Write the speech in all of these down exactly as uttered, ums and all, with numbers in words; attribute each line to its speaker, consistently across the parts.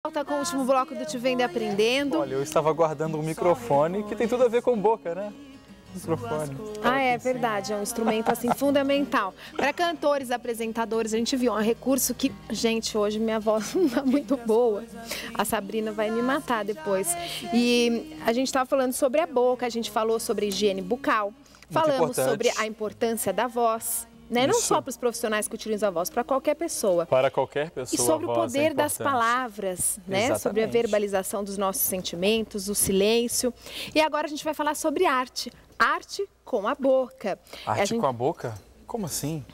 Speaker 1: Volta com o último bloco do Te Vendo e Aprendendo.
Speaker 2: Olha, eu estava guardando um microfone que tem tudo a ver com boca, né? Microfone.
Speaker 1: Ah, é verdade, é um instrumento assim fundamental. Para cantores, apresentadores, a gente viu um recurso que, gente, hoje minha voz não tá muito boa. A Sabrina vai me matar depois. E a gente estava falando sobre a boca, a gente falou sobre higiene bucal, falamos
Speaker 2: importante.
Speaker 1: sobre a importância da voz. Né? Não só para os profissionais que utilizam a voz, para qualquer pessoa.
Speaker 2: Para qualquer pessoa.
Speaker 1: E sobre o poder
Speaker 2: é
Speaker 1: das palavras, né?
Speaker 2: Exatamente.
Speaker 1: Sobre a verbalização dos nossos sentimentos, o silêncio. E agora a gente vai falar sobre arte. Arte com a boca.
Speaker 2: Arte
Speaker 1: a gente...
Speaker 2: com a boca? Como assim?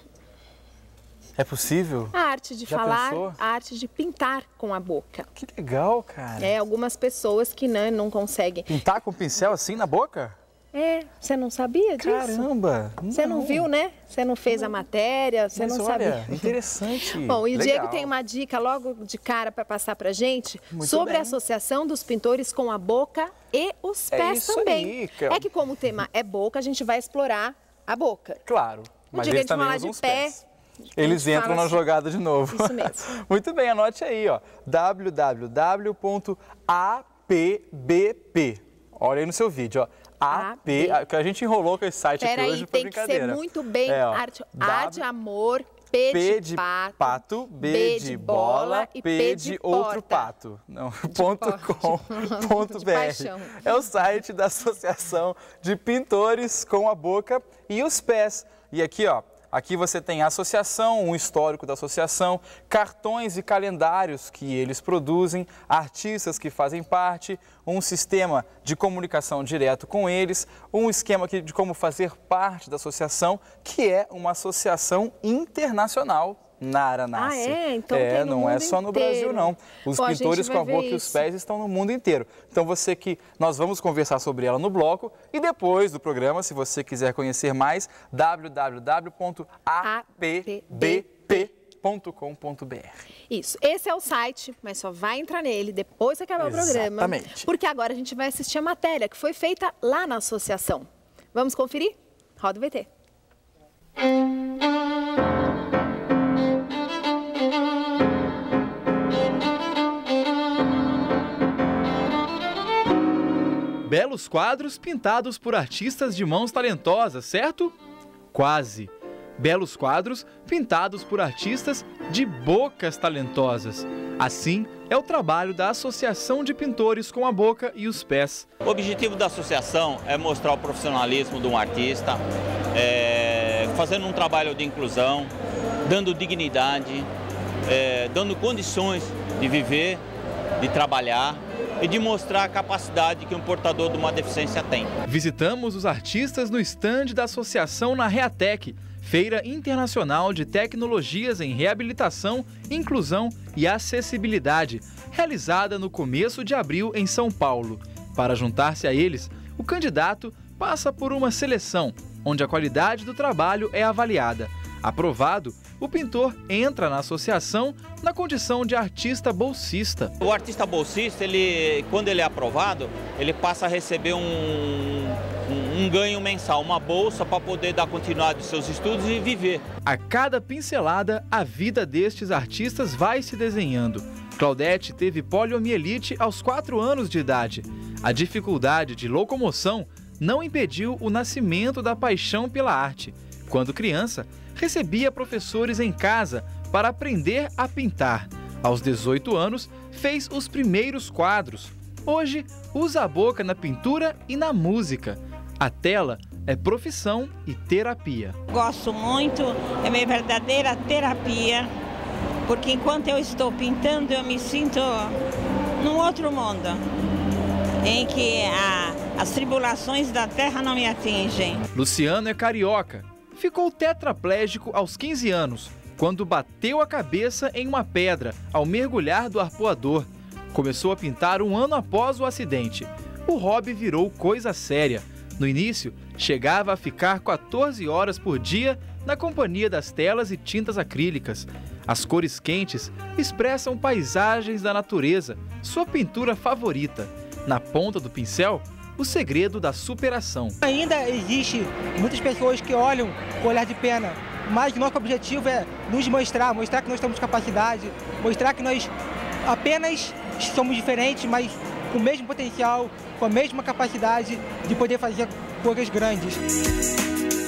Speaker 2: É possível?
Speaker 1: A arte de
Speaker 2: Já
Speaker 1: falar,
Speaker 2: pensou?
Speaker 1: a arte de pintar com a boca.
Speaker 2: Que legal, cara.
Speaker 1: É, algumas pessoas que né, não conseguem.
Speaker 2: Pintar com pincel assim na boca?
Speaker 1: É, você não sabia disso?
Speaker 2: Caramba!
Speaker 1: Você não. não viu, né? Você não fez a matéria, você
Speaker 2: Mas
Speaker 1: não
Speaker 2: olha,
Speaker 1: sabia.
Speaker 2: interessante.
Speaker 1: Bom, e o
Speaker 2: legal.
Speaker 1: Diego tem uma dica logo de cara para passar pra gente
Speaker 2: Muito
Speaker 1: sobre
Speaker 2: bem.
Speaker 1: a associação dos pintores com a boca e os
Speaker 2: É
Speaker 1: pés
Speaker 2: isso
Speaker 1: também.
Speaker 2: aí, cara.
Speaker 1: É que como o tema é boca, a gente vai explorar a boca.
Speaker 2: Claro,
Speaker 1: No
Speaker 2: mas
Speaker 1: dia que a
Speaker 2: eles
Speaker 1: gente
Speaker 2: também
Speaker 1: falar
Speaker 2: usam
Speaker 1: de
Speaker 2: os
Speaker 1: pé,
Speaker 2: pés. Eles
Speaker 1: gente
Speaker 2: entram
Speaker 1: fala
Speaker 2: na
Speaker 1: assim.
Speaker 2: jogada de novo.
Speaker 1: Isso mesmo.
Speaker 2: Muito bem, anote aí, ó, w w w ponto a p b p. Olha aí no seu vídeo, ó. A P, que a gente enrolou com esse site
Speaker 1: Pera
Speaker 2: aqui
Speaker 1: aí,
Speaker 2: hoje pra
Speaker 1: tem que
Speaker 2: brincadeira.
Speaker 1: ser muito bem
Speaker 2: É, ó,
Speaker 1: arte. A de amor, P,
Speaker 2: P
Speaker 1: de
Speaker 2: de
Speaker 1: pato,
Speaker 2: pato, B de bola
Speaker 1: e
Speaker 2: P de outro
Speaker 1: porta.
Speaker 2: pato. Não, ponto com, ponto
Speaker 1: De
Speaker 2: br.
Speaker 1: paixão.
Speaker 2: É o site da Associação de Pintores com a Boca e os Pés. E aqui, ó, aqui você tem a associação, um histórico da associação, cartões e calendários que eles produzem, artistas que fazem parte, um sistema de comunicação direto com eles, um esquema aqui de como fazer parte da associação, que é uma associação internacional na Aranace.
Speaker 1: Ah, é? Então
Speaker 2: é,
Speaker 1: tem no
Speaker 2: não é
Speaker 1: mundo
Speaker 2: só no
Speaker 1: inteiro.
Speaker 2: Brasil, não. Os
Speaker 1: Pô, a
Speaker 2: pintores
Speaker 1: gente
Speaker 2: com a
Speaker 1: vai
Speaker 2: boca
Speaker 1: ver
Speaker 2: e os
Speaker 1: isso.
Speaker 2: pés estão no mundo inteiro. Então você que nós vamos conversar sobre ela no bloco e depois do programa, se você quiser conhecer mais, w w w ponto a p b p ponto com ponto b r.
Speaker 1: Isso, esse é o site, mas só vai entrar nele depois que acabar o programa.
Speaker 2: Exatamente.
Speaker 1: Porque agora a gente vai assistir a matéria que foi feita lá na associação. Vamos conferir? Roda o V T.
Speaker 3: Belos quadros pintados por artistas de mãos talentosas, certo? Quase. Belos quadros pintados por artistas de bocas talentosas. Assim é o trabalho da Associação de Pintores com a Boca e os Pés.
Speaker 4: O objetivo da associação é mostrar o profissionalismo de um artista, é, fazendo um trabalho de inclusão, dando dignidade, é, dando condições de viver, de trabalhar e de mostrar a capacidade que um portador de uma deficiência tem.
Speaker 3: Visitamos os artistas no estande da associação na Reatec, Feira Internacional de Tecnologias em Reabilitação, Inclusão e Acessibilidade, realizada no começo de abril em São Paulo. Para juntar-se a eles, o candidato passa por uma seleção, onde a qualidade do trabalho é avaliada. Aprovado, o pintor entra na associação na condição de artista bolsista.
Speaker 4: O artista bolsista, ele, quando ele é aprovado, ele passa a receber um, um, um ganho mensal, uma bolsa para poder dar continuidade aos seus estudos e viver.
Speaker 3: A cada pincelada, a vida destes artistas vai se desenhando. Claudete teve poliomielite aos quatro anos de idade. A dificuldade de locomoção não impediu o nascimento da paixão pela arte. Quando criança, recebia professores em casa para aprender a pintar. Aos dezoito anos, fez os primeiros quadros. Hoje, usa a boca na pintura e na música. A tela é profissão e terapia.
Speaker 5: Gosto muito, é minha verdadeira terapia, porque enquanto eu estou pintando, eu me sinto num outro mundo, em que a, as tribulações da terra não me atingem.
Speaker 3: Luciano é carioca. Ficou tetraplégico aos quinze anos, quando bateu a cabeça em uma pedra ao mergulhar do arpoador. Começou a pintar um ano após o acidente. O hobby virou coisa séria. No início, chegava a ficar quatorze horas por dia na companhia das telas e tintas acrílicas. As cores quentes expressam paisagens da natureza, sua pintura favorita. Na ponta do pincel, o segredo da superação.
Speaker 6: Ainda existe muitas pessoas que olham com olhar de pena, mas nosso objetivo é nos mostrar, mostrar que nós temos capacidade, mostrar que nós apenas somos diferentes, mas com o mesmo potencial, com a mesma capacidade de poder fazer coisas grandes.